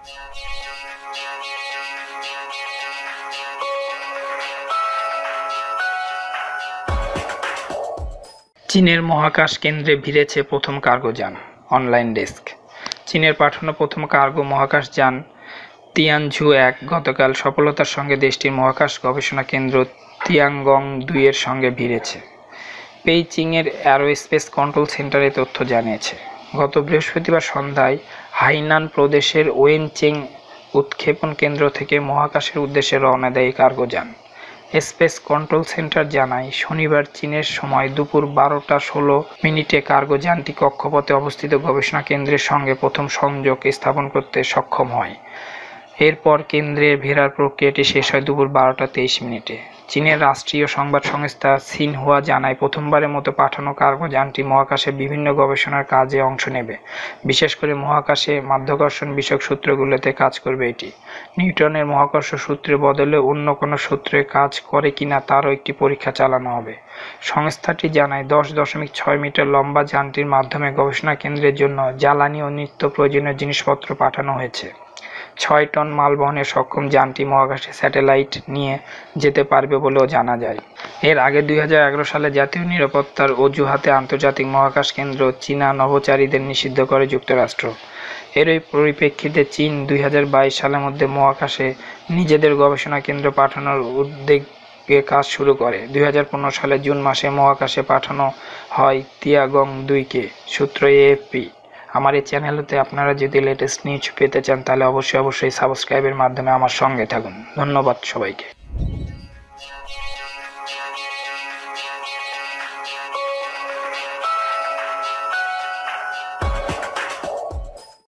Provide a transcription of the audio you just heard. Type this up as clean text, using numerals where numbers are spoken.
চীনের মহাকাশ কেন্দ্রে ভিড়েছে প্রথম কার্গো যান। Online desk. চীনের পাঠানো প্রথম কার্গো মহাকাশ যান তিয়ানঝু-1 গতকাল সফলতার সঙ্গে দেশটির মহাকাশ গবেষণা কেন্দ্র তিয়ানগং-2 এর সঙ্গে ভিড়েছে। পেইচিংয়ের অ্যারোস্পেস কন্ট্রোল সেন্টার এ তথ্য জানিয়েছে। গত বৃহস্পতিবার সন্ধ্যায় হাইনান প্রদেশের ওয়েনচেং উৎক্ষেপণ কেন্দ্র থেকে মহাকাশের উদ্দেশ্যে রওনা দেয় এই কার্গো যান। স্পেস কন্ট্রোল সেন্টার জানায়, শনিবার চীনের সময় দুপুর 12টা 16 কার্গো যানটি কক্ষপথে অবস্থিত গবেষণা কেন্দ্রের সঙ্গে প্রথম সংযোগ স্থাপন করতে সক্ষম হয়। এরপর কেন্দ্রের ফেরার প্রক্রিয়াটি শেষ হয় দুপুর 12টা 23। চীনের রাষ্ট্রীয় সংবাদ সংস্থা সিনহুয়া জানায়, প্রথমবারের মতো পাঠানো কার্গো যানটি মহাকাশে বিভিন্ন গবেষণার কাজে অংশ নেবে। বিশেষ করে মহাকাশে মাধ্যাকর্ষণ বিষয়ক সূত্রগুলোতে কাজ করবে এটি। নিউটনের মহাকর্ষ সূত্রের বদলে অন্য কোনো সূত্রে কাজ করে কিনা তারও একটি পরীক্ষা চালানো হবে। সংস্থাটি জানায়, 10.6 মিটার লম্বা যানটির মাধ্যমে গবেষণা কেন্দ্রের জন্য জ্বালানি ও নিত্য প্রয়োজনীয় জিনিসপত্র পাঠানো হয়েছে। 6 টন মাল বহনে সক্ষম যানটি মহাকাশে স্যাটেলাইট নিয়ে যেতে পারবে বলেও জানা যায়। এর আগে 2011 সালে জাতীয় নিরাপত্তার অজুহাতে আন্তর্জাতিক মহাকাশ কেন্দ্র চীনা নভোচারীদের নিষিদ্ধ করে যুক্তরাষ্ট্র। এরই পরিপ্রেক্ষিতে চীন 2022 সালের মধ্যে মহাকাশে নিজেদের গবেষণা কেন্দ্র পাঠানোর উদ্যোগে কাজ শুরু করে। 2015 সালের জুন মাসে মহাকাশে পাঠানো হয় তিয়ানগং-2 কে। সূত্র এএফপি। আমার এই চ্যানেলতে আপনারা যদি লেটেস্ট নিউজ পেতে চান তাহলে অবশ্যই সাবস্ক্রাইবের মাধ্যমে আমার সঙ্গে থাকুন। ধন্যবাদ সবাইকে।